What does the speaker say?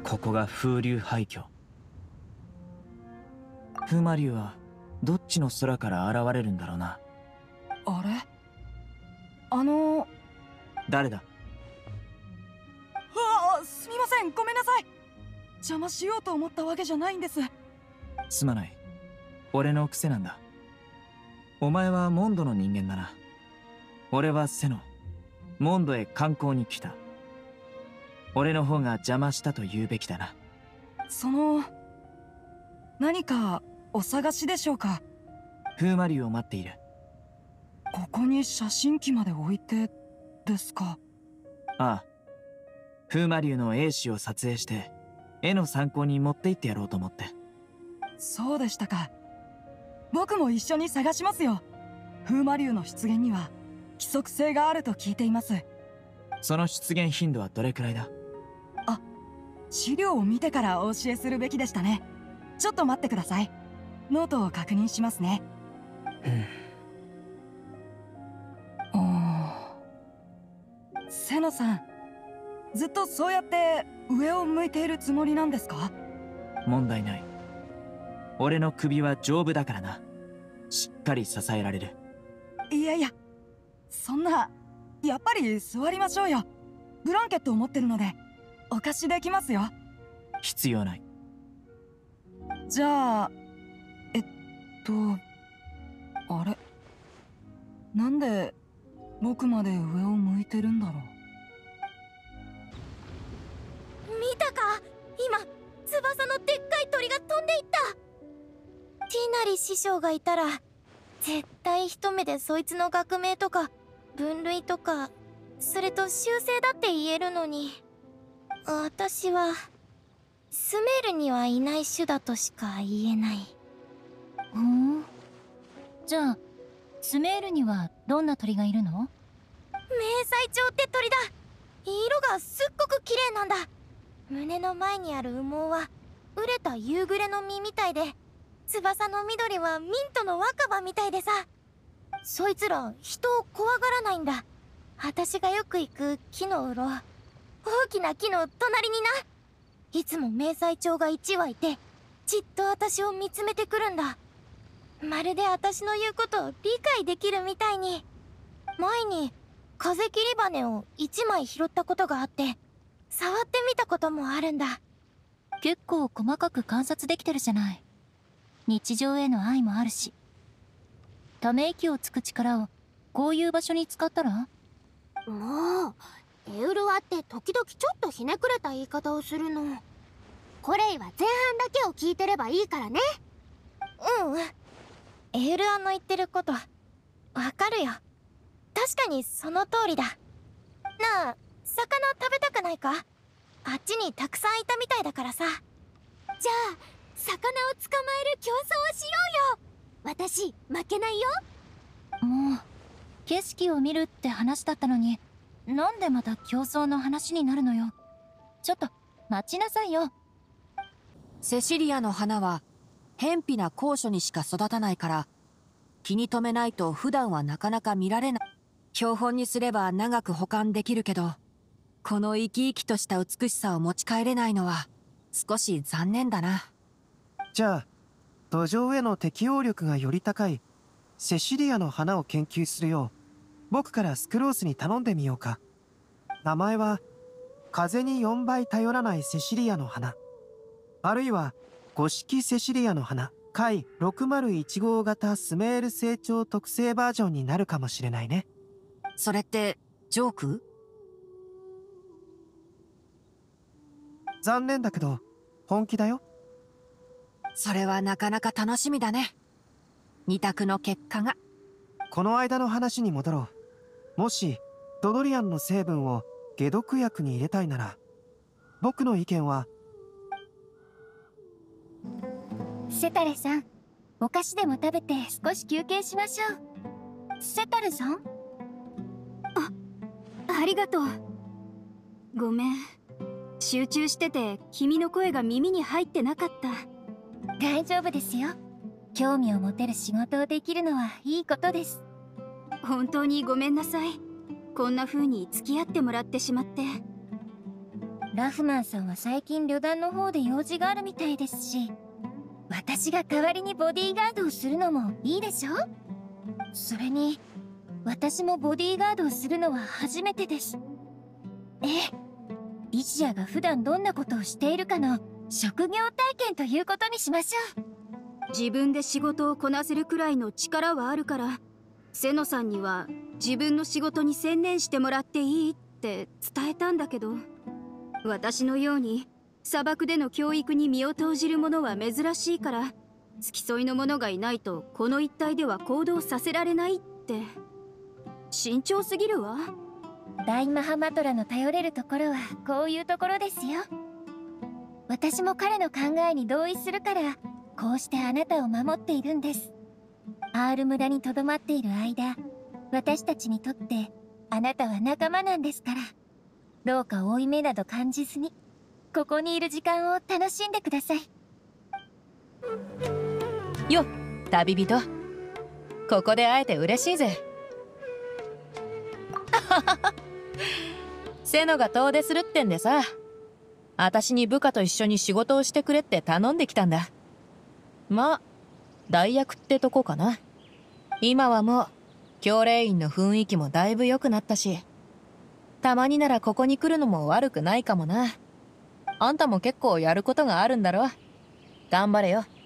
ここが風流廃墟。風魔竜はどっちの空から現れるんだろうな。 あれ、 誰だ？ すみません、ごめんなさい。邪魔しようと思ったわけじゃないんです。 すまない。俺の癖なんだ。お前はモンドの人間だな。俺はセノ。モンドへ観光に来た。俺の方が邪魔したと言うべきだな。 何かお探しでしょうか？ 風魔竜を待っている。 ここに写真機まで置いてですか？ ああ。風魔竜の英姿を撮影して絵の参考に持って行ってやろうと思って。 そうでしたか。僕も一緒に探しますよ。風魔竜の出現には規則性があると聞いています。 その出現頻度はどれくらいだ？ 資料を見てからお教えするべきでしたね。ちょっと待ってください。ノートを確認しますね。セノさん、ずっとそうやって上を向いているつもりなんですか？ 問題ない。俺の首は丈夫だからな。しっかり支えられる。 いやいや、そんな、やっぱり座りましょうよ。ブランケットを持ってるのでお貸しできますよ。 必要ない。 じゃああれ、なんで僕まで上を向いてるんだろう。 見たか？今翼のでっかい鳥が飛んでいった。ティナリ師匠がいたら絶対一目でそいつの学名とか分類とか、それと習性だって言えるのに、私はスメールにはいない種だとしか言えない。 じゃあスメールにはどんな鳥がいるの？ 迷彩鳥って鳥だ。色がすっごく綺麗なんだ。胸の前にある羽毛は熟れた夕暮れの実みたいで、翼の緑はミントの若葉みたいでさ、そいつら人を怖がらないんだ。私がよく行く木のうろ、大きな木の隣にな、いつも迷彩鳥が1羽いてじっと私を見つめてくるんだ。まるで私の言うことを理解できるみたいに。前に風切り羽を1枚拾ったことがあって、触ってみたこともあるんだ。 結構細かく観察できてるじゃない。日常への愛もあるし。ため息をつく力をこういう場所に使ったら？ もうエウルワって時々ちょっとひねくれた言い方をするの。コレイは前半だけを聞いてればいいからね。エウルワの言ってることわかるよ。確かにその通りだ。なあ、魚食べたくないか？あっちにたくさんいたみたいだからさ。じゃあ魚を捕まえる競争をしようよ。私負けないよ。 もう景色を見るって話だったのに、なんでまた競争の話になるのよ。ちょっと待ちなさいよ。 セシリアの花は偏僻な高所にしか育たないから、気に留めないと普段はなかなか見られない。標本にすれば長く保管できるけど、この生き生きとした美しさを持ち帰れないのは少し残念だな。 じゃあ土壌への適応力がより高いセシリアの花を研究するよう僕からスクロースに頼んでみようか。名前は風に4倍頼らないセシリアの花、あるいは五色セシリアの花貝601号型スメール成長特製バージョンになるかもしれないね。 それってジョーク？ 残念だけど本気だよ。 それはなかなか楽しみだね。二択の結果が。 この間の話に戻ろう。もしドドリアンの成分を解毒薬に入れたいなら、僕の意見は。 セタレさん、お菓子でも食べて少し休憩しましょう。セタレさん？ ありがとう。ごめん、集中してて君の声が耳に入ってなかった。 大丈夫ですよ。興味を持てる仕事をできるのはいいことです。 本当にごめんなさい。こんな風に付き合ってもらってしまって。 ラフマンさんは最近旅団の方で用事があるみたいですし、私が代わりにボディーガードをするのもいいでしょ。それに私もボディーガードをするのは初めてです。リジアが普段どんなことをしているかの職業体験ということにしましょう。 自分で仕事をこなせるくらいの力はあるから、セノさんには自分の仕事に専念してもらっていいって伝えたんだけど、私のように砂漠での教育に身を投じる者は珍しいから、付き添いの者がいないとこの一帯では行動させられないって。慎重すぎるわ。 大マハマトラの頼れるところはこういうところですよ。私も彼の考えに同意するから、こうしてあなたを守っているんです。アール村にとどまっている間、私たちにとってあなたは仲間なんですから、どうか負い目など感じずにここにいる時間を楽しんでください。 よっ、旅人。ここで会えて嬉しいぜ。セノが遠出するってんでさ、私に部下と一緒に仕事をしてくれって頼んできたんだ。まあ代役ってとこかな。今はもう教令員の雰囲気もだいぶ良くなったし、たまにならここに来るのも悪くないかもな。あんたも結構やることがあるんだろ。頑張れよ。